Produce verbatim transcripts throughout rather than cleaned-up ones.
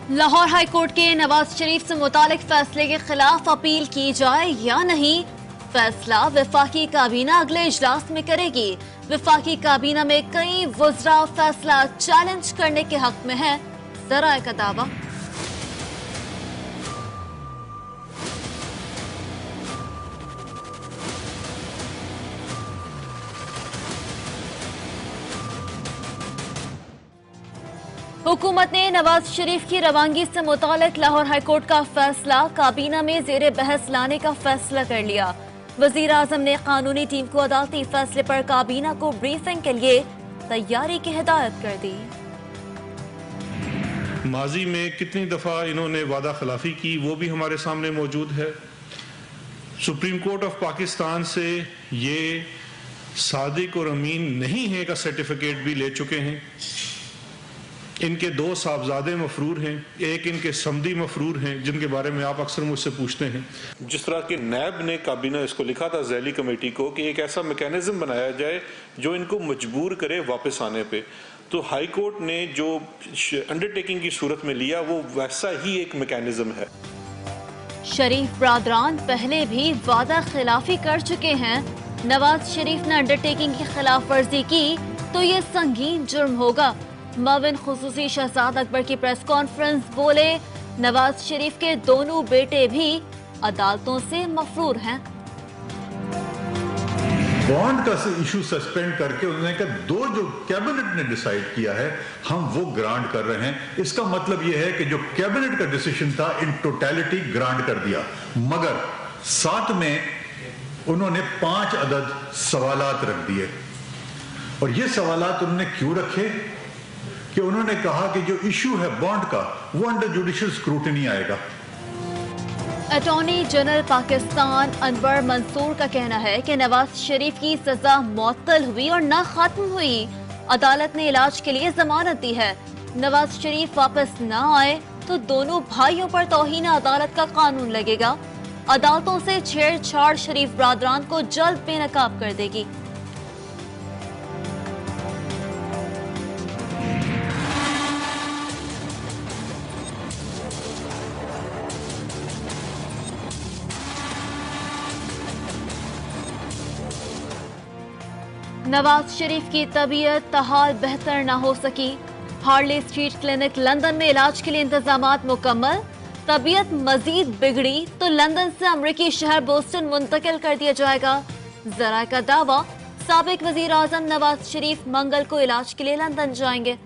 Lahore high court के नवाज शरीफ से मुतालिक फैसले के खिलाफ अपील की जाए या नहीं, फैसला वफाकी काबीना अगले इजलास में करेगी। वफाकी काबीना में कई वज़रा फैसला चैलेंज करने के हक में है, ज़राए का दावा। हुकूमत ने नवाज शरीफ की रवानगी से मुतालिक लाहौर हाईकोर्ट का फैसला काबीना में जेर बहस लाने का फैसला कर लिया। वजीर आजम ने कानूनी टीम को अदालती फैसले पर काबीना को ब्रीफिंग के लिए तैयारी की हिदायत कर दी। माजी में कितनी दफा इन्होंने वादा खिलाफी की वो भी हमारे सामने मौजूद है। सुप्रीम कोर्ट ऑफ पाकिस्तान से ये सादिक और अमीन नहीं है का सर्टिफिकेट भी ले चुके हैं। इनके दो साहबजादे मफरूर हैं, एक इनके समदी मफरूर हैं, जिनके बारे में आप अक्सर मुझसे पूछते हैं। जिस तरह के नैब ने काबीना इसको लिखा था ज़ैली कमेटी को कि एक ऐसा मैकेनिज्म बनाया जाए जो इनको मजबूर करे वापस आने पे, तो हाई कोर्ट ने जो अंडरटेकिंग की सूरत में लिया वो वैसा ही एक मैकेनिज्म है। शरीफ ब्रादरान पहले भी वादा खिलाफी कर चुके हैं। नवाज शरीफ ने अंडरटेकिंग की खिलाफ वर्जी की तो ये संगीन जुर्म होगा। माविन खुसूसी शहजाद अकबर की प्रेस कॉन्फ्रेंस बोले, नवाज शरीफ के दोनों बेटे भी अदालतों से मफरूर हैं। बॉन्ड का इशू सस्पेंड करके उन्होंने कहा दो जो कैबिनेट ने डिसाइड किया है हम वो ग्रांट कर रहे हैं। इसका मतलब यह है कि जो कैबिनेट का डिसीजन था इन टोटलिटी ग्रांट कर दिया, मगर साथ में उन्होंने पांच अदद सवालात रख दिए। और ये सवालात उन्होंने क्यों रखे कि उन्होंने कहा कि जो इशू है बॉन्ड का वो अंडर जुडिशियल स्क्रूटिनी आएगा। अटॉर्नी जनरल पाकिस्तान अनवर मंसूर का कहना है कि नवाज शरीफ की सजा मुअत्तल हुई और न खत्म हुई। अदालत ने इलाज के लिए जमानत दी है। नवाज शरीफ वापस न आए तो दोनों भाइयों पर तौहीन अदालत का कानून लगेगा। अदालतों से छेड़छाड़ शरीफ ब्रादरान को जल्द बेनकाब कर देगी। नवाज शरीफ की तबीयत तहाल बेहतर न हो सकी। हार्ले स्ट्रीट क्लिनिक लंदन में इलाज के लिए इंतजामात मुकम्मल। तबीयत मजीद बिगड़ी तो लंदन से अमरीकी शहर बोस्टन मुंतकिल कर दिया जाएगा। जरा का दावा, साबिक वजीर आजम नवाज शरीफ मंगल को इलाज के लिए लंदन जाएंगे।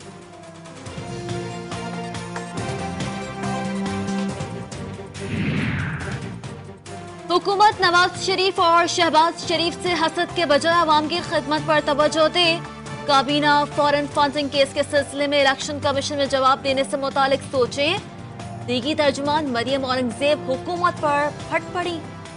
हुकूमत नवाज शरीफ और शहबाज शरीफ से हसद के बजाय अवाम की खिदमत पर तवज्जो दे। काबीना फॉरेन फंडिंग केस के सिलसिले में इलेक्शन कमीशन में जवाब देने से मुतालिक सोचे। दीगी तर्जुमान मरियम औरंगजेब हुकूमत पर फट पड़ी।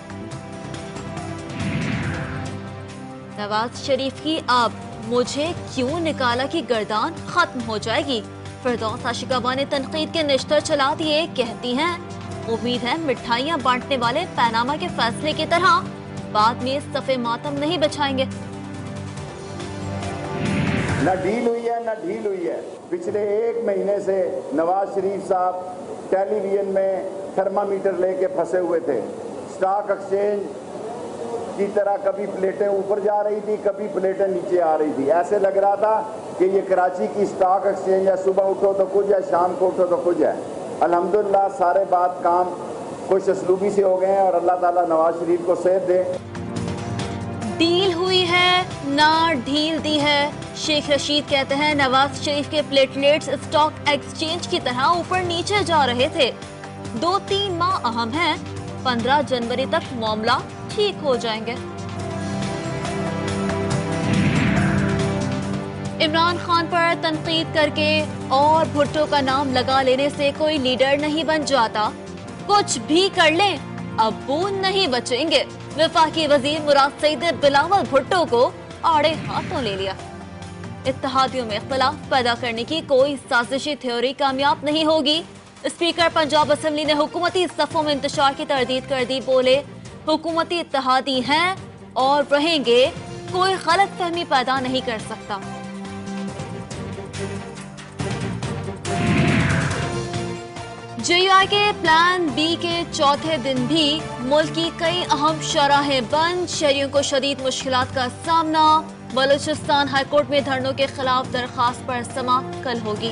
नवाज शरीफ की अब मुझे क्यों निकाला की गर्दान खत्म हो जाएगी। फिरदौस आशिकावा ने तनकीद के निश्तर चला दिए। कहती हैं, उम्मीद है मिठाइयां बांटने वाले पैनामा के फैसले की तरह बाद में सफ़े मातम नहीं बिछाएंगे। न ढील हुई है न ढील हुई है। पिछले एक महीने से नवाज शरीफ साहब टेलीविजन में थर्मामीटर लेके फंसे हुए थे। स्टॉक एक्सचेंज की तरह कभी प्लेटें ऊपर जा रही थी, कभी प्लेटें नीचे आ रही थी। ऐसे लग रहा था कि ये कराची की स्टॉक एक्सचेंज है, सुबह उठो तो कुछ है, शाम को उठो तो कुछ है। अल्हम्दुलिल्लाह सारे बात काम खुश असलूबी से हो गए हैं और अल्लाह ताला नवाज शरीफ को सेहत दे। डील हुई है ना ढील दी है। शेख रशीद कहते हैं, नवाज शरीफ के प्लेटलेट्स स्टॉक एक्सचेंज की तरह ऊपर नीचे जा रहे थे। दो तीन माह अहम हैं, पंद्रह जनवरी तक मामला ठीक हो जाएंगे। इमरान खान पर तनकीद करके और भुट्टो का नाम लगा लेने से कोई लीडर नहीं बन जाता। कुछ भी कर लें, अब्बू नहीं बचेंगे। वफाकी वजीर मुराद सईद ने बिलावल भुट्टो को आड़े हाथों ले लिया। इत्तेहादियों में इख्तिलाफ पैदा करने की कोई साजिशी थ्योरी कामयाब नहीं होगी। स्पीकर पंजाब असेंबली ने हुकूमती सफ़ों में इंतशार की तरदीद कर दी। बोले, हुकूमती इत्तेहादी हैं और रहेंगे, कोई गलत फहमी पैदा नहीं कर सकता। जे यू आई के प्लान बी के चौथे दिन भी मुल्क की कई अहम शराहें बंद, शहरियों को शदीद मुश्किलात का सामना। बलूचिस्तान हाईकोर्ट में धरनों के खिलाफ दरखास्त पर समाअत कल होगी।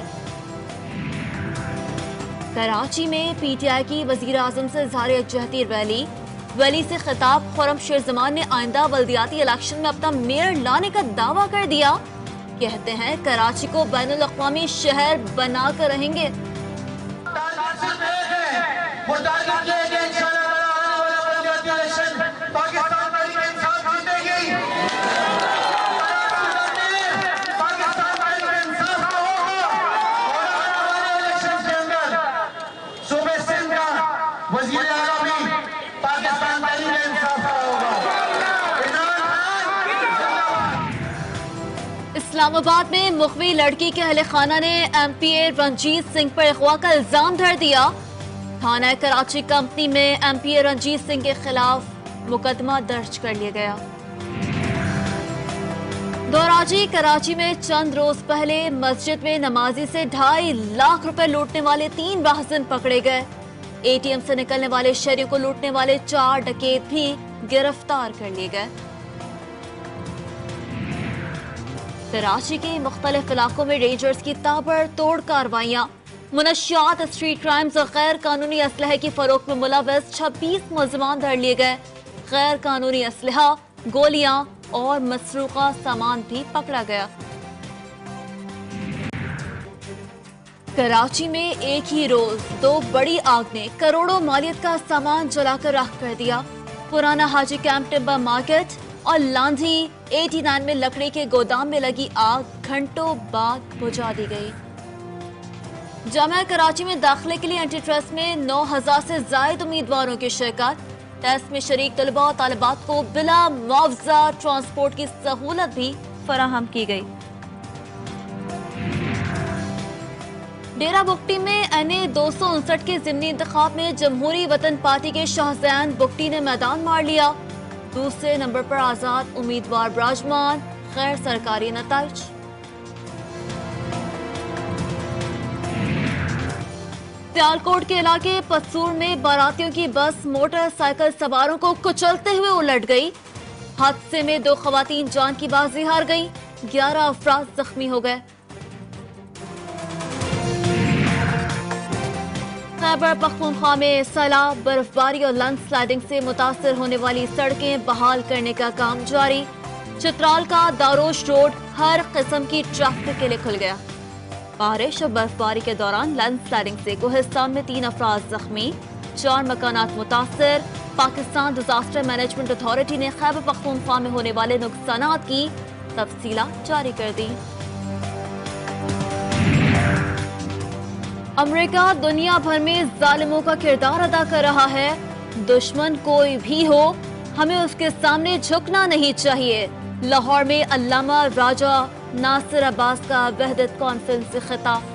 कराची में पी टी आई की वजीर आजम से इज़हार यकजहती रैली वैली से खिताब। खुर्रम जमान ने आइंदा बल्दियाती इलेक्शन में अपना मेयर लाने का दावा कर दिया। कहते हैं कराची को बैनुल अक़वामी शहर बनाकर रहेंगे। इस्लामाबाद में मुखवी लड़की के अहले खाना ने M P A Ranjit Singh पर अगवा का इल्जाम धर दिया। थाना कराची कंपनी में M P A Ranjit Singh के खिलाफ मुकदमा दर्ज कर लिया गया। दोराजी कराची में चंद रोज पहले मस्जिद में नमाजी से ढाई लाख रुपए लूटने वाले तीन राहज़िन पकड़े गए। ए टी एम से निकलने वाले शहरियों को लूटने वाले चार डकैत भी गिरफ्तार कर लिए गए। कराची के मुख्तलिफ इलाकों में रेंजर्स की ताबड़तोड़ कार्रवाइयां। मुनशियात, स्ट्रीट क्राइम्स और गैर कानूनी असलहे की फरोख्त में मुलव्वस छब्बीस मुलजमान धर लिए गए। गैर कानूनी असलहा, गोलियां और मसरूका सामान भी पकड़ा गया। कराची में एक ही रोज दो बड़ी आग ने करोड़ों मालियत का सामान जलाकर राख कर दिया। पुराना हाजी कैंप टिम्बर मार्केट और लांधी नवासी में लकड़ी के गोदाम में लगी आग घंटों बाद बुझा दी गई। जामिया कराची में दाखिले के लिए एंटी ट्रस्ट में नौ हजार से जायद उम्मीदवारों की शिरकत। टेस्ट में शरीक तलबा और तालिबात को बिला मुआवजा ट्रांसपोर्ट की सहूलत भी फराहम की गई। डेरा बुगटी में एन ए दो सौ उनसठ के जिमनी इंतखाब में जमहूरी वतन पार्टी के शाहजाद बुगटी ने मैदान मार लिया। दूसरे नंबर पर आजाद उम्मीदवार बराजमान, गैर सरकारी नताइज। सियालकोट के इलाके पत्सूर में बारातियों की बस मोटरसाइकिल सवारों को कुचलते हुए उलट गई। हादसे में दो खवातीन जान की बाजी हार गईं, ग्यारह अफराद जख्मी हो गए। खैबर पख्तूनख्वा में सैलाब, बर्फबारी और लैंडस्लाइडिंग से मुतासर होने वाली सड़कें बहाल करने का काम जारी। चित्राल का दारोश रोड हर किस्म की ट्रैफिक के लिए खुल गया। बारिश और बर्फबारी के दौरान लैंडस्लाइडिंग से कोहिस्तान में तीन अफराद जख्मी, चार मकानात मुतासर। पाकिस्तान डिजास्टर मैनेजमेंट अथॉरिटी ने खैबर पख्तूनख्वा में होने वाले नुकसानात की तफसीलात जारी कर दी। अमेरिका दुनिया भर में जालिमों का किरदार अदा कर रहा है। दुश्मन कोई भी हो, हमें उसके सामने झुकना नहीं चाहिए। लाहौर में अल्लामा राजा नासिर अब्बास का वहदत कॉन्फ्रेंस से खिताब।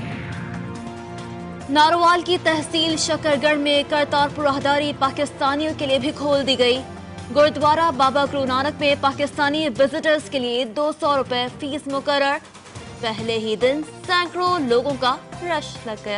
नारोवाल की तहसील शकरगढ़ में करतारपुर राहदारी पाकिस्तानियों के लिए भी खोल दी गई। गुरुद्वारा बाबा गुरु नानक में पाकिस्तानी विजिटर्स के लिए दो सौ रुपए फीस मुकर्रर। पहले ही दिन सैकड़ों लोगों का रश लग गया।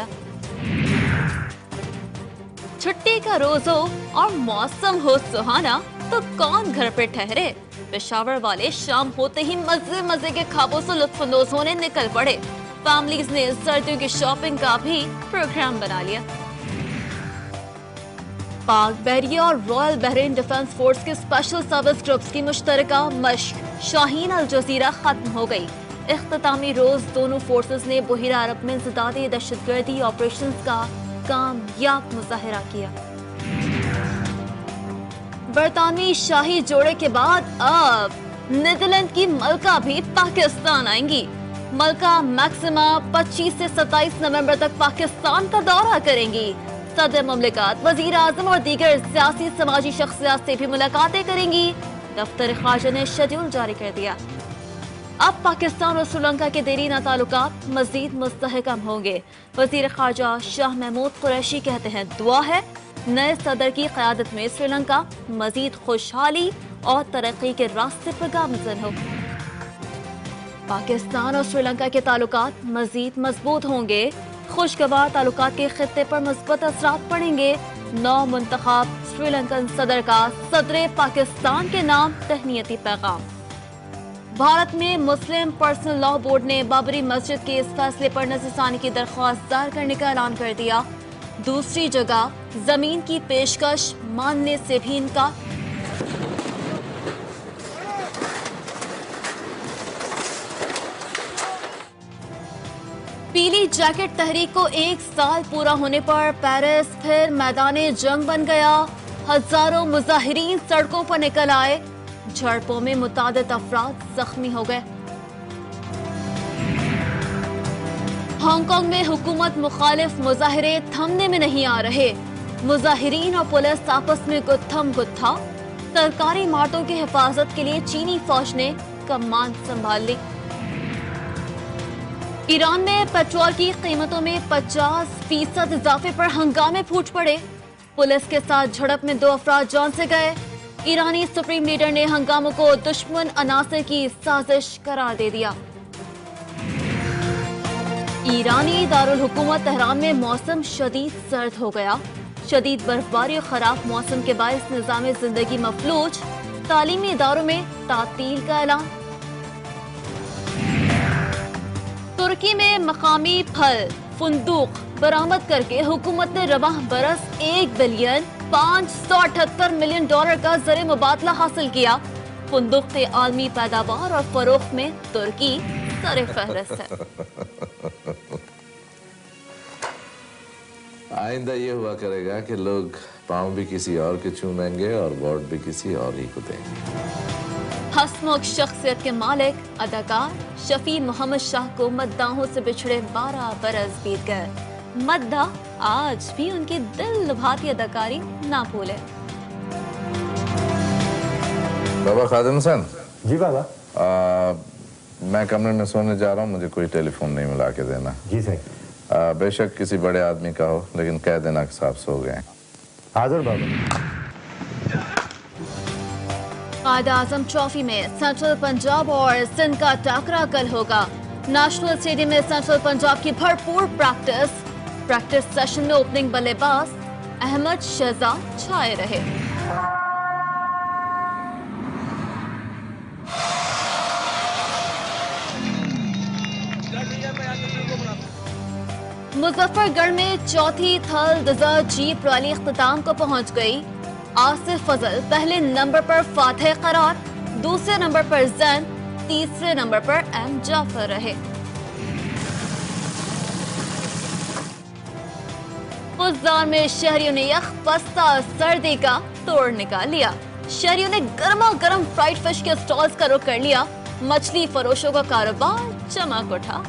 छुट्टी का रोज हो और मौसम हो सुहाना तो कौन घर पे ठहरे। पेशावर वाले शाम होते ही मजे मजे के ख्वाबों से लुत्फानंदोज होने निकल पड़े। फैमिलीज ने सर्दियों की शॉपिंग का भी प्रोग्राम बना लिया। पाक बहरिया और रॉयल बहरीन डिफेंस फोर्स के स्पेशल सर्विस ग्रुप्स की मुश्तरका मश्क शाहीन अल जजीरा खत्म हो गई। इख्तितामी रोज दोनों फोर्सेस ने बहिरा अरब में ज़दादी दहशतगर्दी ऑपरेशंस का कामयाब मुजाहिरा किया। बरतानवी शाही जोड़े के बाद अब नीदरलैंड की मलका भी पाकिस्तान आएंगी। मलका मैक्सिमा पच्चीस से सत्ताईस नवंबर तक पाकिस्तान का दौरा करेंगी। सदर मुमलिकत, वजीर आजम और दीगर सियासी समाजी शख्सियात से भी मुलाकातें करेंगी। दफ्तर खारजा ने शेड्यूल जारी कर दिया। अब पाकिस्तान और श्रीलंका के देरीना ताल्लुकात मजीद मुस्तहकम होंगे। वजीर खारजा शाह महमूद कुरैशी कहते हैं दुआ है नए सदर की क़यादत में श्रीलंका मजीद खुशहाली और तरक्की के रास्ते पर गामज़न हो। पाकिस्तान और श्रीलंका के ताल्लुकात मजीद मजबूत होंगे। खुशगवार ताल्लुकात के खित्ते पर मुस्बत असरात पड़ेंगे। नौ मुंतखब श्रीलंकन सदर का सदर पाकिस्तान के नाम तहनीती पैगाम। भारत में मुस्लिम पर्सनल लॉ बोर्ड ने बाबरी मस्जिद के इस फैसले पर नजरसानी की दरख्वास्त दायर करने का ऐलान कर दिया। दूसरी जगह जमीन की पेशकश मानने से भी इनकार। पीली जैकेट तहरीक को एक साल पूरा होने पर पेरिस फिर मैदाने जंग बन गया। हजारों मुजाहिरीन सड़कों पर निकल आए। झड़पों में मुतादिद अफराद जख्मी हो गए। हांगकांग में हुकूमत मुखालिफ मुजाहिरे थमने में नहीं आ रहे। मुजाहिरीन और पुलिस आपस में गुत्थम गुत्था। सरकारी इमारतों की हिफाजत के लिए चीनी फौज ने कमान संभाल ली। ईरान में पेट्रोल की कीमतों में पचास फीसद इजाफे पर हंगामे फूट पड़े। पुलिस के साथ झड़प में दो अफराद जान से गए। ईरानी सुप्रीम लीडर ने हंगामों को दुश्मन अनासर की साजिश करार दे दिया। ईरानी दारुल हुकूमत तेहरान में मौसम शदीद सर्द हो गया। शदीद बर्फबारी और खराब मौसम के बायस निजाम जिंदगी मफलूज। तालीमी इदारों में तातील का ऐलान। तुर्की में मकामी फल फुंदूक बरामद करके हुकूमत ने रवाह बरस एक बिलियन पाँच सौ अठहत्तर मिलियन डॉलर का ज़र मुबादला हासिल किया। फुंदूक के आलमी पैदावार और फरोख्त में तुर्की सरे फहरिस्त है। आइंदा ये हुआ करेगा कि लोग पाँव भी किसी और के चूमेंगे और वोट भी किसी और ही को देंगे। हसमुख शख्सियत के मालिक अदाकार शफी मोहम्मद शाह को मद्दाहों से बिछड़े बारह बरस बीत गए। मद्दा आज भी उनकी दिल लुभाती अदाकारी ना भूले। बाबा खादिम हसन। जी बाबा। आ, मैं कमरे में सोने जा रहा हूँ, मुझे कोई टेलीफोन नहीं मिला के देना। जी सर। बेशक किसी बड़े आदमी का हो, लेकिन कह देना कि साहब सो गए। हाजिर बाबा। कायद आजम ट्रॉफी में सेंट्रल पंजाब और सिंध का टाकरा कल होगा। नेशनल स्टेडियम में सेंट्रल पंजाब की भरपूर प्रैक्टिस। प्रैक्टिस सेशन में ओपनिंग बल्लेबाज अहमद शहजाद छाए रहे। मुजफ्फरगढ़ में चौथी थल डिजर्ट जीप रैली इख्तिताम को पहुंच गई। आसिफ फजल पहले नंबर पर फातह करार, दूसरे नंबर पर जैन, तीसरे नंबर पर एम जाफर रहे। पुजार में शहरियों ने यख पस्ता सर्दी का तोड़ निकाल लिया। शहरियों ने गर्मा गर्म फ्राइड फिश के स्टॉल्स का रुख कर लिया। मछली फरोशों का कारोबार चमक उठा।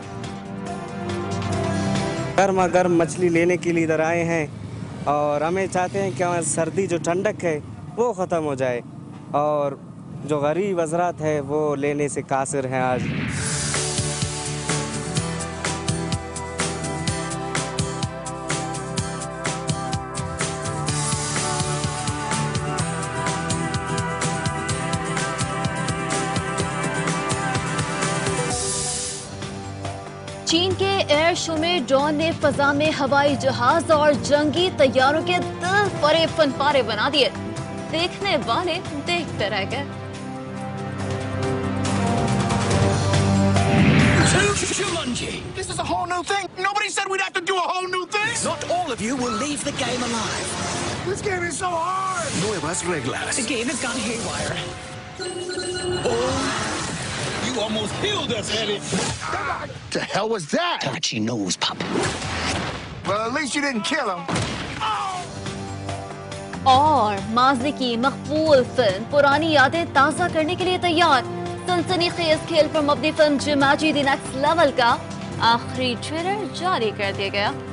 गर्मा गर्म मछली लेने के लिए इधर आए हैं और हमें चाहते हैं कि हमारी सर्दी जो ठंडक है वो ख़त्म हो जाए और जो गरीब हज़रात है वो लेने से कासिर हैं आज। चीन के एयर शो में ड्रोन ने फजा में हवाई जहाज और जंगी तैयारों के दिल फरेब फनपारे बना दिए। देखने वाले देखते रह गए। This is a whole new thing. Nobody said we'd have to do a whole new thing. Not all of you will leave the game alive. This game is so hard. Nuevas reglas. The game has gone haywire. Oh. You almost killed us, Eddie. The hell was that? Touchy nose pop. Well, at least you didn't kill him. और माज़ी की मकबूल film पुरानी यादें ताज़ा करने के लिए तैयार। सनसनीखेज खेल पर मबनी film Jumanji the next level का आखिरी ट्रेलर जारी कर दिया गया।